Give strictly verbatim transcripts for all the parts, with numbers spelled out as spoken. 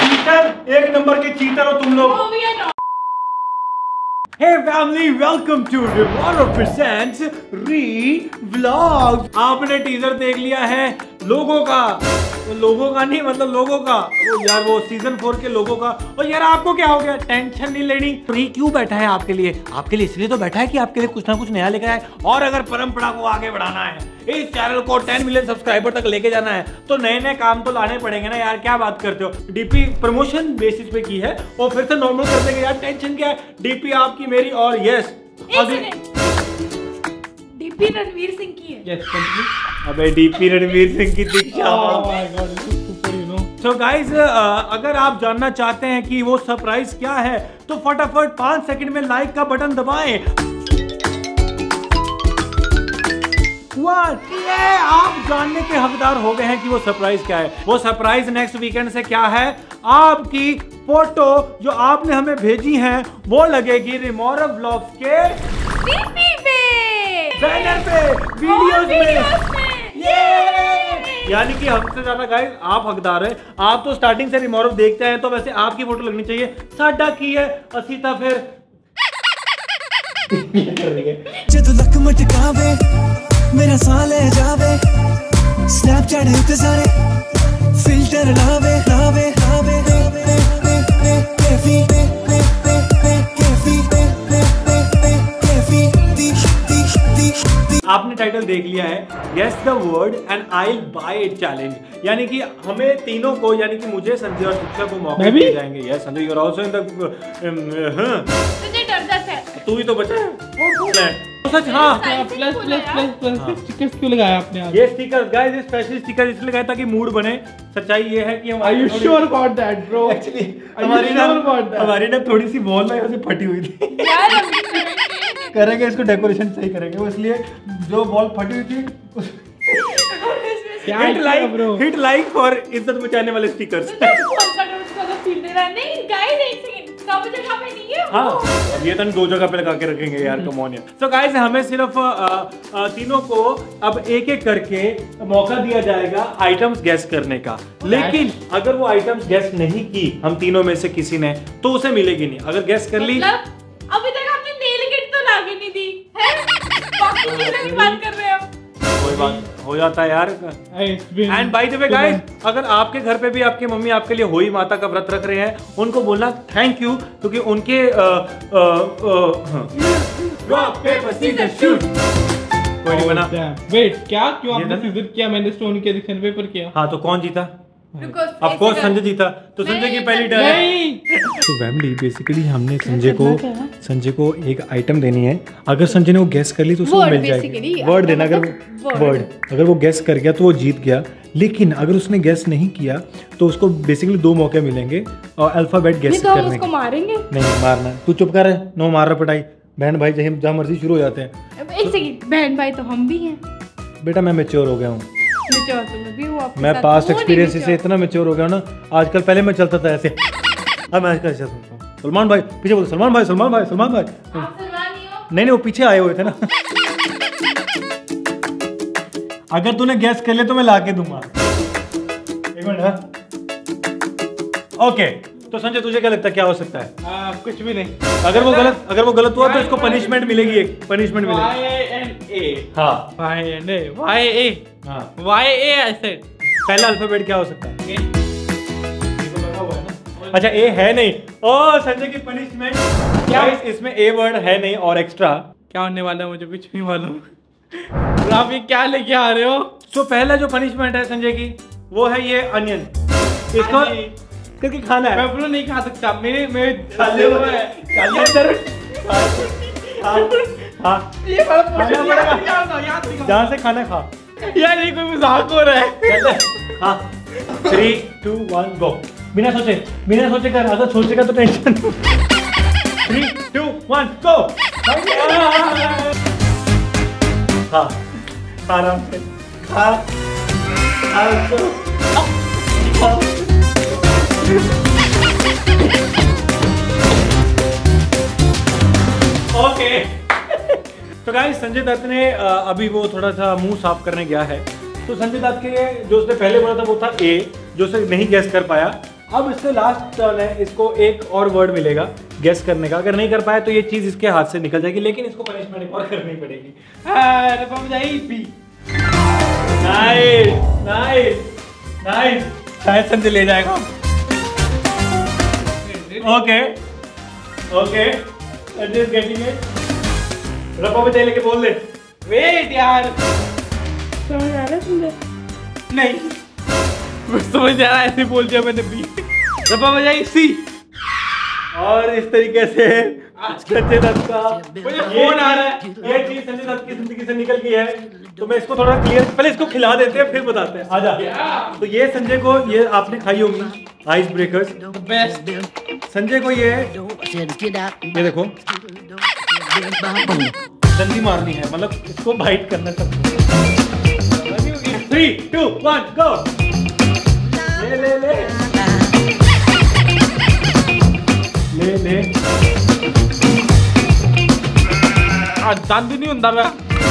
Cheater, एक number के cheater हो तुम लोग। Hey family, welcome to Remorrow presents Re-Vlogs। आपने टीजर देख लिया है लोगों का, वो लोगों का नहीं मतलब लोगों का, वो यार वो सीजन फोर के लोगों का। और यार आपको क्या हो गया, टेंशन नहीं लेनी। फ्री क्यों बैठा है आपके लिए? आपके लिए इसलिए तो बैठा है कि आपके लिए कुछ ना कुछ नया लेकर आए। और अगर परंपरा को आगे बढ़ाना है, इस चैनल को टेन मिलियन सब्सक्राइबर तक लेके जाना है, तो नए नए काम तो लाने पड़ेंगे ना यार। क्या बात करते हो? डीपी प्रमोशन बेसिस पे की है और फिर से नॉर्मल कर देंगे यार। टेंशन क्या है? डीपी आपकी मेरी और यस डीपी रणवीर सिंह की है। यस अबे डीपी रणवीर सिंह की दीक्षा। तो गाइस अगर आप जानना चाहते हैं कि वो सरप्राइज क्या है तो फटाफट पांच सेकंड में लाइक का बटन दबाएं। ये आप जानने के हकदार हो गए हैं कि वो सरप्राइज क्या है। वो सरप्राइज नेक्स्ट वीकेंड से क्या है, आपकी फोटो जो आपने हमें भेजी है वो लगेगी रिमोरव व्लॉग्स के बैनर पे, वीडियोस में। ये यानी कि हमसे ज्यादा गाइस आप हकदार है। आप तो स्टार्टिंग से रिमोरव देखते हैं तो वैसे आपकी फोटो लगनी चाहिए। साडा की है असीता फिर जद लक मटकावे मेरा साल है जावे स्नैपचैट उते सारे फिल्टर लावे लावे लावे कैफी कैफी कैफी दी दी दी। आपने टाइटल देख लिया है, guess the word and I will buy it challenge. यानी कि हमें तीनों को, यानी कि मुझे, संजय और शिक्षा को मौका दिए जाएंगे। Yes Sanjay, you are also in the हां तुझे डर जाता है, तू ही तो बचा है। सच हाँ, plus plus plus plus stickers क्यों लगाया आपने आज? ये स्टिकर गाइस, ये स्पेशल स्टिकर इसलिए लगाया ताकि मूड बने। सच्चाई ये है कि हम Are you sure about that, bro? Actually हमारी ना हमारी ना थोड़ी सी बॉल ना ऐसे फटी हुई थी। करेंगे इसको डेकोरेशन सही करेंगे, वो इसलिए जो बॉल फटी हुई थी क्या hit like bro, hit like for इज्जत बचाने वाले स्टिकर्स। नहीं गाइस एक सेकंड, सब जगह पे नहीं है। हाँ ये तो दो जगह पे लगा के रखेंगे यार, कम ऑन यार। सो गाइस हमें सिर्फ आ, आ, तीनों को अब एक एक करके मौका दिया जाएगा आइटम्स गैस करने का। लेकिन अगर वो आइटम्स गैस नहीं की हम तीनों में से किसी ने, तो उसे मिलेगी नहीं। अगर गैस कर ली, मतलब अभी तक आपने नेल किट तो लाके नहीं दी है, बाकी चीजें की बात कर रहे हो। कोई बात हो जाता है यार। And by the way guys, अगर आपके घर पे भी आपकी मम्मी आपके लिए होई माता का व्रत रख रहे हैं, उनको बोलना थैंक यू, क्योंकि उनके रॉक पेपर सीजर शूट कोई नहीं बना। वेट क्या, क्यों आपने सीजर किया, मैंने स्टोन किया, दिक्सन पेपर किया। हाँ तो कौन जीता? ऑफ कोर्स संजय जीता। तो संजय की पहली टर्न है। तो फैमिली बेसिकली हमने संजय को संजय को एक आइटम देनी है। अगर संजय ने वो गैस कर ली तो उसको मिल जाएगी। वर्ड देना, अगर वर्ड अगर वो गैस कर गया तो वो जीत गया। लेकिन अगर उसने गैस नहीं किया तो उसको बेसिकली दो मौके मिलेंगे और अल्फाबेट गैस तो करने के। मारेंगे नहीं मारना, तू चुप कर है, नो मार रहा पिटाई। बहन भाई जहाँ जहाँ मर्जी शुरू हो जाते हैं। एक सेकंड, बहन भाई तो हम भी हैं। बेटा मैं मैच्योर हो गया हूँ, मैं पास्ट एक्सपीरियंस से इतना मैच्योर हो गया ना। आजकल पहले मैं चलता था ऐसे, अब मैं आजकल ऐसे चलता हूँ। सलमान भाई पीछे बोलो, सलमान भाई सलमान भाई सलमान भाई। नहीं नहीं वो पीछे आए हुए थे ना। अगर तूने गैस कर लिया तो मैं ला के दूंगा। एक मिनट। ओके तो संजय तुझे क्या लगता है क्या हो सकता है? आ, कुछ भी नहीं। अगर वो गलत अगर वो गलत हुआ तो इसको पनिशमेंट मिलेगी, एक पनिशमेंट मिलेगी। Y and A। हाँ Y and A, Y A, हाँ Y A ऐसे। पहला अल्फाबेट क्या हो सकता है? अच्छा ए है नहीं। ओ संजय की पनिशमेंट क्या? इसमें ए वर्ड है नहीं और एक्स्ट्रा क्या होने वाला है मुझे कुछ नहीं मालूम। आप ये क्या लेके आ रहे हो? तो पहला जो पनिशमेंट है संजय की वो है ये अनियन। इसको क्योंकि खाना है। मैं अपना नहीं खा सकता, मेरे मेरे खाले हुए हैं। हाँ ये खाना पड़ेगा, जहाँ से खाना खा। यार ये कोई मजाक हो रहा है। हाँ थ्री टू वन गो। बिना सोचे बिना सोचे कर, अगर सोचेगा तो tension. Three two one go. हाँ आराम से खा। ओके तो गाइस संजय दत्त ने अभी वो थोड़ा सा मुंह साफ करने गया है। तो संजय दत्त के जो उसने पहले बोला था वो था ए, जो उसे नहीं गैस कर पाया। अब इससे लास्ट टर्न है, इसको एक और वर्ड मिलेगा गेस करने का। अगर नहीं कर पाए तो ये चीज इसके हाथ से निकल जाएगी, लेकिन इसको पनिशमेंट और करनी पड़ेगी। नाइस नाइस नाइस, शायद संजय ले जाएगा। Okay okay, Sanjay is getting it. रब्बा बजाई लेके बोल दे। वेट यार, समझ आ रहा है तुझे? नहीं समझ आ रहा है, ऐसे बोल दिया मैंने बी। रब्बा बजाई सी। और इस तरीके से संजय दत्त का मुझे फोन आ रहा है। ये चीज संजय दत्त की जिंदगी से निकल गई है। तो मैं इसको थोड़ा क्लियर, पहले इसको खिला देते हैं फिर बताते हैं। आजा। तो ये संजय को, ये आपने खाई होंगी आइस ब्रेकर्स, बेस्ट। संजय को ये ये देखो दंडी मारनी है, मतलब इसको बाइट करना सब। Three two one go. ले ले ले ले ले। आज दंद नहीं ਹੁੰਦਾ मैं।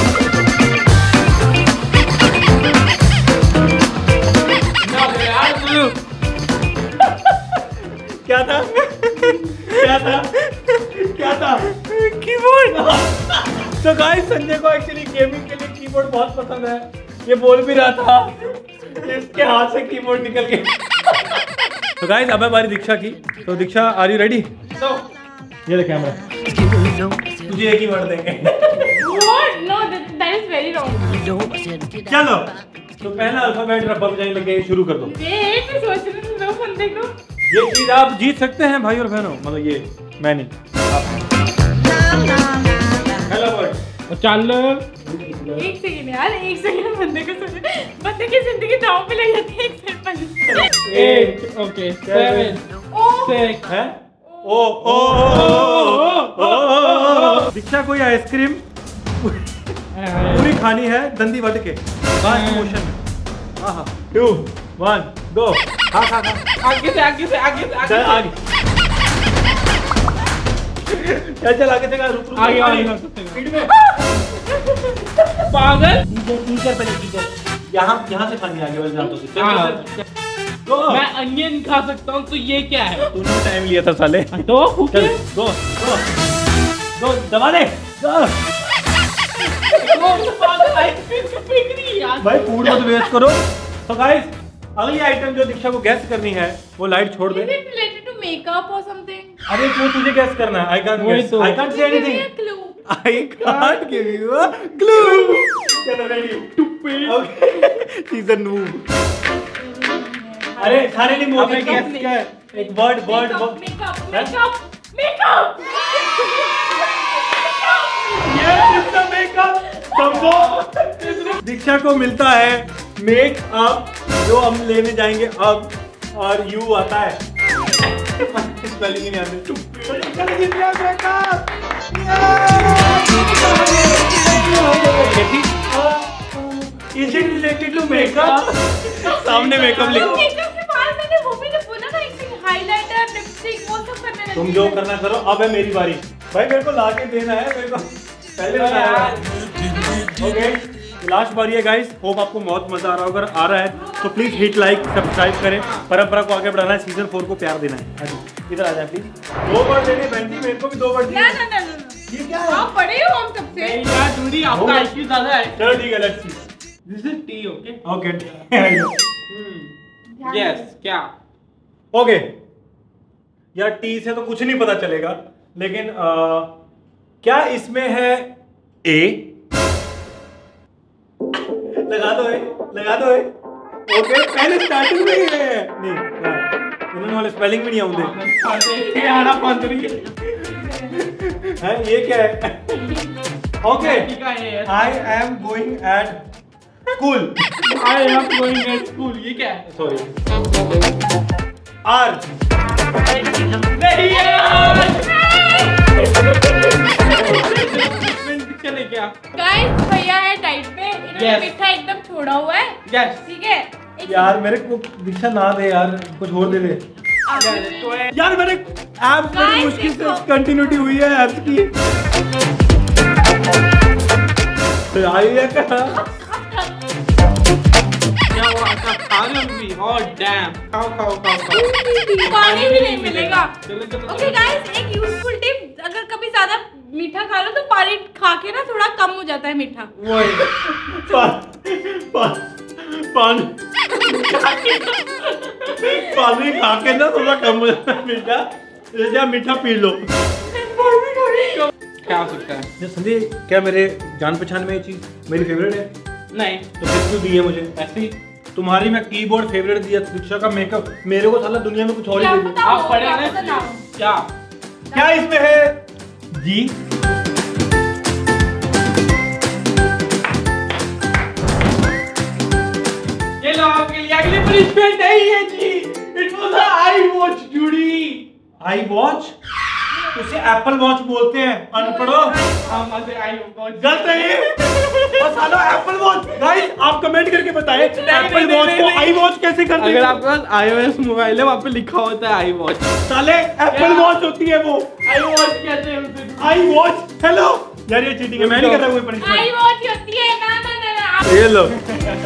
क्या था क्या था क्या था? कीबोर्ड। तो गाइस संजय को एक्चुअली गेमिंग के लिए कीबोर्ड बहुत पसंद है। ये बोल भी रहा था, इसके हाथ से कीबोर्ड निकल गया। तो गाइस अब है हमारी दीक्षा की। तो दीक्षा आर यू रेडी? तो ये ले कैमरा, तुझे एक ही वर्ड देंगे। What? No, that, that is very wrong. चलो तो पहला अल्फाबेट रब्बा बजाई लगे, शुरू कर दो। Wait, मैं सोच रही हूँ दो बंदे को। ये चीज आप जीत सकते हैं भाई और बहनों, मतलब ये मैं नहीं। पहला वर्ड चल। एक सेकंड यार, एक सेकंड बंदे को सोचो। बंदे की जिंदगी दांव पे लग जाती है एक second. Eight, okay, seven, six, है। ओ ओ ओ। दीक्षा को ये आइसक्रीम पूरी खानी है दंडी वट के फास्ट मोशन में। हाँ टू वन गो। खा खा खा। आगे से आगे से आगे से चल आगे आगे। चल चल आगे से। रुक रुक आगे आगे स्पीड में। पागल। टीचर पहले टीचर। यहाँ यहाँ से खानी आगे वाले दांतों से। हाँ। गो। मैं अनियन खा सकता हूँ, तो ये क्या है? तूने टाइम लिया था साले। तो चल गो गो गो, दबा दे गो। पागल आइसक्रीम की फेंकनी यार। भाई फूड मत वेस्ट करो। तो गाइस अगली आइटम जो दीक्षा को गैस करनी है वो लाइट छोड़ दे। Is it related to makeup or something? अरे वो तुझे गैस करना है। आई कांट वही गेस, तो। I can't say Give me anything, a clue. I can't give you a clue. चलो ready to pay. Okay season move. अरे खाने नहीं मूव। आपने गैस guess क्या है? एक word word Makeup, makeup, makeup, makeup. ये कितना मेकअप संभव। दीक्षा को मिलता है मेकअप, जो हम लेने जाएंगे अब, और यू आता है। स्पेलिंग नहीं आती। Is it related to makeup? सामने मेकअप लिखो। Makeup के बाद मैंने वो भी तो बोला ना, एक हाइलाइटर, लिपस्टिक, वो सब करने लगी। तुम जो करना करो, अब है मेरी बारी। भाई मेरे को लाके देना है, मेरे को पहले बताया। ओके लास्ट बारी है गाइस। होप आपको बहुत मजा आ रहा होगा। आ रहा है तो प्लीज हिट लाइक, सब्सक्राइब करें। परंपरा को आगे बढ़ाना है, सीजन फोर को प्यार देना है। इधर आ जाए प्लीज। दो वर्ड देने बहन, मेरे को भी दो वर्ड ना दिए। ना ना ना ना। ये क्या है? आप बड़े हो हम सबसे। नहीं यार दूरी, आपका आईक्यू ज्यादा है। चलो ठीक है, let's see. This is T, okay. Okay yes, क्या? ओके यार टी से तो कुछ नहीं पता चलेगा, लेकिन आ, क्या इसमें है ए? लगा दो ए, लगा दो ए। ओके पहले स्टार्टिंग में ही है। नहीं इन्होंने वाले स्पेलिंग भी नहीं आउंदे। ये आना बंद रही है। हैं ये क्या है? ओके ठीक है। I am going at school. I am going at school, ये क्या है? सॉरी आर। नहीं यार। चले क्या? गाइस भैया है डाइट पे, इन्होंने Yes. मीठा एकदम छोड़ा हुआ है। यस। ठीक है एक यार मेरे को दीक्षा ना दे यार, कुछ और दे दे आप- यार। मैंने ऐप बड़ी Guys, मुश्किल से देखो। कंटिन्यूटी हुई है ऐप्स की। तो आई है क्या? क्या हुआ? भी और डैम खाओ खाओ खाओ खाओ पानी भी नहीं मिलेगा। चलो चलो ओके गाइस, एक यूजफुल टिप, अगर कभी ज्यादा मीठा खा लो तो पानी खा के ना थोड़ा कम हो जाता है मीठा। वही पा, पा, पानी पानी खा के ना थोड़ा कम हो जाता है मीठा, या मीठा पी लो। क्या हो सकता है? ये संजय, क्या मेरे जान पहचान में ये चीज मेरी फेवरेट है? नहीं तो फिर क्यों दी है मुझे? ऐसे ही तुम्हारी मैं कीबोर्ड फेवरेट दिया, दीक्षा का मेकअप, मेरे को साला दुनिया में कुछ और ही क्या दे दिया। पता आप हो, पढ़े क्या ना पता ना हो। क्या क्या इसमें है जी? ये लो आपके लिए अगली पनिशमेंट नहीं है जी। It was a I watch जूडी। I watch? उसे एप्पल वॉच बोलते हैं, अनपढ़ो। हम आते आई वॉच गलत है और साला एप्पल वॉच। गाइस आप कमेंट करके बताएं एप्पल नहीं, वॉच नहीं, को नहीं। आई वॉच कैसे करते अगर हैं? आपके पास आईओएस मोबाइल है वहाँ पे लिखा होता है आई वॉच। साले एप्पल वॉच होती है वो, आई वॉच कहते हैं उसे। I watch. हेलो यार, ये चीटिंग है, मैं नहीं करता कोई आई पनिशमेंट। वॉच होती है ना ना ना ना आप- ये लो।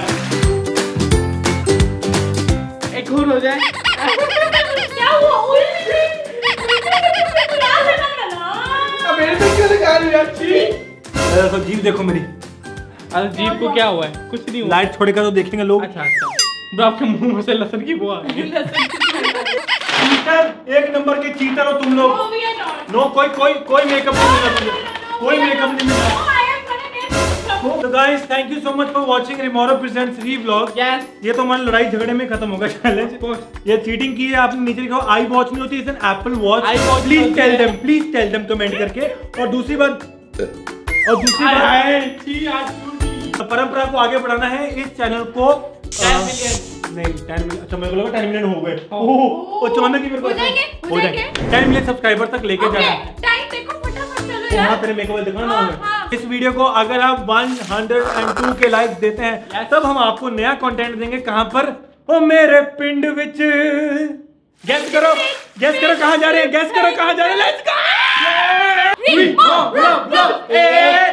एक और हो जाए। क्या हुआ? उल्टी क्या बना ना? मेरे से क्यों लगा रही है अच्छी? अरे तो जीव देखो मेरी, अरे जीप को क्या हुआ है? कुछ नहीं हुआ। लाइट छोड़ेगा तो देखेंगे लोग। अच्छा अच्छा ब्रो, आपके मुंह में से लहसुन की बुआ आ गई। चीटर, एक नंबर के चीटर हो तुम लोग। No, we are not. No, कोई कोई कोई मेकअप नहीं मिला तुझे, कोई मेकअप नहीं मिला। No, I am gonna get- तो guys thank you so much for watching रिमोरो प्रेजेंट्स री व्लॉग। Yes. ये तो हमारी लड़ाई झगड़े में खत्म होगा चैलेंज। ये चीटिंग की है आपने, नीचे लिखा आई वॉच नहीं होती, it's an Apple watch. I watch please होती टेल है। Them, please tell them comment करके। और दूसरी बात और दूसरी हाय बात हाय छी आज जूडी। परंपरा को आगे बढ़ाना है, इस चैनल को टेन अ, मिलियन। नहीं टेन मिलियन, अच्छा मेरे को लगा टेन मिलियन हो गए। हाँ। ओह अचानक ही मेरे को हो जाएंगे, हो हो जाएंगे जाएंगे। टेन मिलियन सब्सक्राइबर तक लेके Okay, जाना है। time देखो फटाफट चलो वहाँ यार। तेरे मेकअप दिखाना ना हाँ, हमें। हाँ। इस वीडियो को अगर आप एक सौ दो के लाइक्स देते हैं Yes. तब हम आपको नया कंटेंट देंगे। कहां पर? ओ मेरे पिंड विच। गेस करो, गेस करो कहां जा रहे हैं, गेस करो कहां जा रहे हैं। Let's go. Three, four, bro bro A